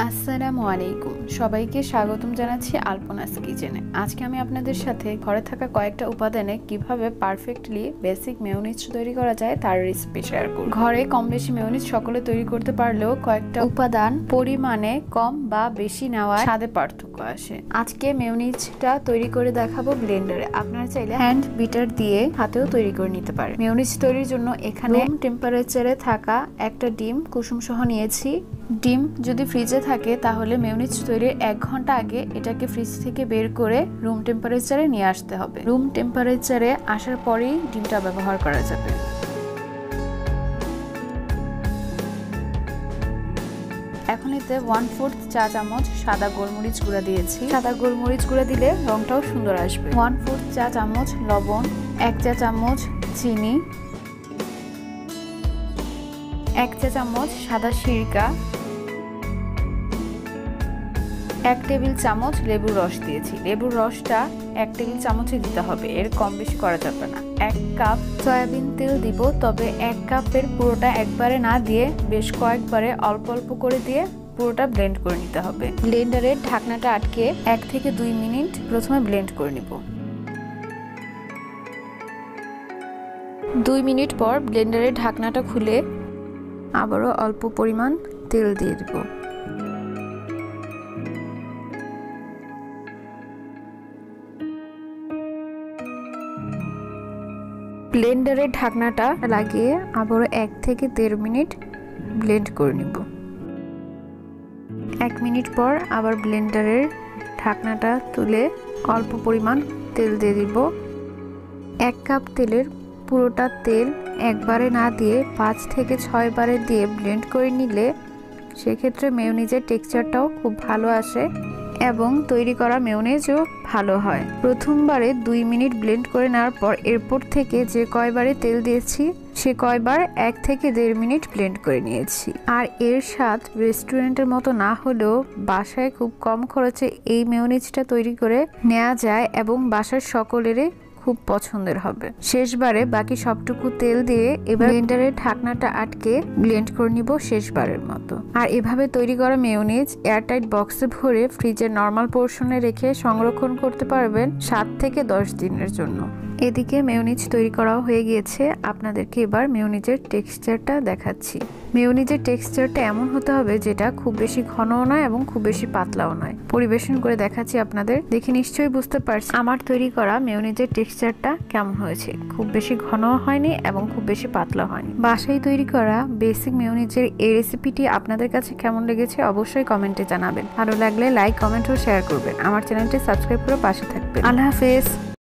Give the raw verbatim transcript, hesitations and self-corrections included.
আসসালামু আলাইকুম সবাইকে স্বাগতম জানাচ্ছি আলপনাস কিচেনে। আজকে আমি আপনাদের সাথে ঘরে থাকা কয়েকটা উপাদানে কিভাবে পারফেক্টলি বেসিক মেয়োনিজ তৈরি করা যায় তার রেসিপি শেয়ার করব। ঘরে কম বেশি মেয়োনিজ সকলে তৈরি করতে পারলেও কয়েকটা উপাদান পরিমাণে কম বা বেশি নেওয়ায় স্বাদে পার্থক্য আসে। আজকে মেয়োনিজটা তৈরি করে দেখাবো ব্লেন্ডারে। আপনারা চাইলে হ্যান্ড বিটার দিয়ে হাতেও তৈরি করে নিতে পারেন। মেয়োনিজ তৈরির জন্য এখানে রুম টেম্পারেচারে থাকা একটা ডিম কুসুম সহ নিয়েছি। ডিম যদি ফ্রিজে থাকে তাহলে মেয়োনিজ তৈরির এক ঘন্টা আগে এটাকে ফ্রিজ থেকে বের করে রুম টেম্পারেচারে নিয়ে আসতে হবে। রুম টেম্পারেচারে আসার পরেই ডিমটা ব্যবহার করা যাবে। এখন এতে ওয়ান ফোর্থ চা চামচ সাদা গোলমরিচ গুঁড়া দিয়েছি। সাদা গোলমরিচ গুঁড়া দিলে রংটাও সুন্দর আসবে। ওয়ান ফোর্থ চা চামচ লবণ, এক চা চামচ চিনি, এক চা চামচ সাদা সিরকা, এক টেবিল চামচ লেবুর রস দিয়েছি। লেবুর রসটা এক টেবিল চামচে দিতে হবে, এর কম বেশি করা যাবে না। এক কাপ সয়াবিন তেল দিব, তবে এক কাপের পুরোটা একবারে না দিয়ে বেশ কয়েকবারে অল্প অল্প করে দিয়ে পুরোটা ব্লেন্ড করে নিতে হবে। ব্লেন্ডারের ঢাকনাটা আটকে এক থেকে দুই মিনিট প্রথমে ব্লেন্ড করে নিব। দুই মিনিট পর ব্লেন্ডারের ঢাকনাটা খুলে আবারও অল্প পরিমাণ তেল দিয়ে দেব। ব্লেন্ডারের ঢাকনাটা লাগিয়ে আবারও এক থেকে দেড় মিনিট ব্লেন্ড করে নিব। এক মিনিট পর আবার ব্লেন্ডারের ঢাকনাটা তুলে অল্প পরিমাণ তেল দিয়ে দিব। এক কাপ তেলের পুরোটা তেল একবারে না দিয়ে পাঁচ থেকে ছয় বারে দিয়ে ব্লেন্ড করে নিলে সেক্ষেত্রে মেয়োনিজের টেক্সচারটাও খুব ভালো আসে এবং তৈরি করা মেয়োনিজও ভালো হয়। প্রথমবারে দুই মিনিট ব্লেন্ড করে নেওয়ার পর এরপর থেকে যে কয়বারে তেল দিয়েছি সে কয়বার এক থেকে দেড় মিনিট ব্লেন্ড করে নিয়েছি। আর এর স্বাদ রেস্টুরেন্টের মতো না হলেও বাসায় খুব কম খরচে এই মেয়োনিজটা তৈরি করে নেওয়া যায় এবং বাসার সকলেরই খুব পছন্দের হবে। শেষবারে বাকি সবটুকু তেল দিয়ে এবার ব্লেন্ডারের ঢাকনাটা আটকে ব্লেন্ড করে নিব শেষবারের মতো। আর এভাবে তৈরি করা মেয়োনিজ এয়ারটাইট বক্সে ভরে ফ্রিজের নর্মাল পোর্শনে রেখে সংরক্ষণ করতে পারবেন সাত থেকে দশ দিনের জন্য। এদিকে মেয়োনিজ তৈরি করাও হয়ে গিয়েছে। আপনাদেরকে এবার মেয়োনিজের টেক্সচারটা দেখাচ্ছি। মেয়োনিজের টেক্সচারটা এমন হতে হবে যেটা খুব বেশি ঘনও নয় এবং খুব বেশি পাতলাও নয়। পরিবেশন করে দেখাচ্ছি আপনাদের, দেখে নিশ্চয়ই বুঝতে পারছি আমার তৈরি করা মেয়োনিজের টেক্সচারটা কেমন হয়েছে। খুব বেশি ঘনও হয়নি এবং খুব বেশি পাতলা হয়নি। বাসায় তৈরি করা বেসিক মেয়োনিজের এই রেসিপিটি আপনাদের কাছে কেমন লেগেছে অবশ্যই কমেন্টে জানাবেন। ভালো লাগলে লাইক, কমেন্ট ও শেয়ার করবেন। আমার চ্যানেলটি সাবস্ক্রাইব করে পাশে থাকবেন। আল্লাহ হাফেজ।